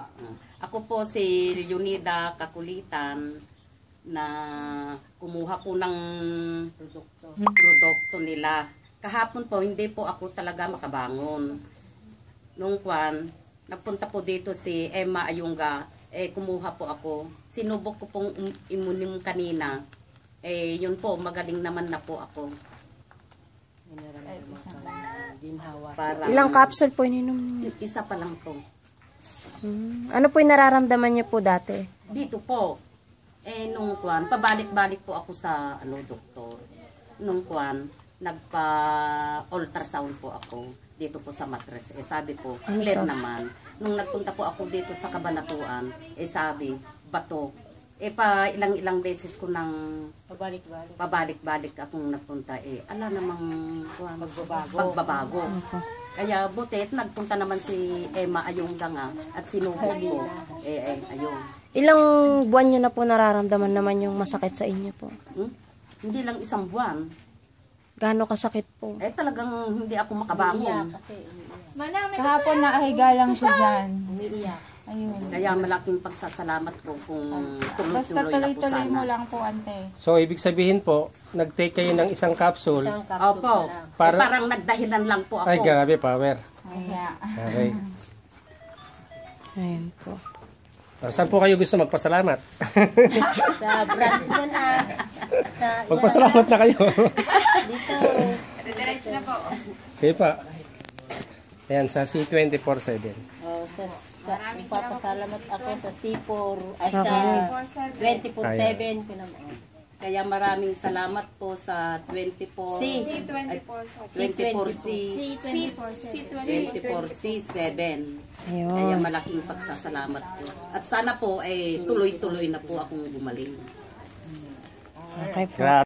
Ako po si Leonida Kakulitan na kumuha po ng produkto nila. Kahapon po, hindi po ako talaga makabangon. Nung nagpunta po dito si Emma Ayungga, kumuha po ako. Sinubok ko pong imunim kanina. Yun po, magaling naman na po ako. Ilang capsule po ininom niyo? Isa pa lang po. Ano po yung nararamdaman niyo po dati? Dito po, nung pabalik-balik po ako sa doktor. Nung nagpa-ultrasound po ako dito po sa matres. Sabi po, clear naman. Nung nagpunta po ako dito sa Kabanatuan, sabi, bato. Pa ilang beses ko nang pabalik-balik akong nagpunta. Ala namang pagbabago. Kaya butit, nagpunta naman si Emma Ayungga nga at sinubok ko. Ayun. Ilang buwan nyo na po nararamdaman naman yung masakit sa inyo po? Hindi lang isang buwan. Gaano kasakit po? Talagang hindi ako makabangon. Kahapon nakahiga lang siya dyan. Ayun. Kaya malaking pagsasalamat ko kung Basta tuloy-tuloy na po tuloy-tuloy mo sana. lang po, ante. So, ibig sabihin po, nag-take kayo ng isang capsule. Opo. Parang nagdahilan lang po ako. Ay, grabe, power. Kaya. Okay. Ayun po. Saan po kayo gusto magpasalamat? Sa branch na na. Magpasalamat na kayo. Dito. Diretso na po. Sige pa. Ayan, sa C24/7. Papasalamat ako sa C4, sa 24/7. Kaya maraming salamat po sa 24 24C7. Ayun. Kaya malaking pagsasalamat po. At sana po tuloy-tuloy na po akong gumaling. Okay po.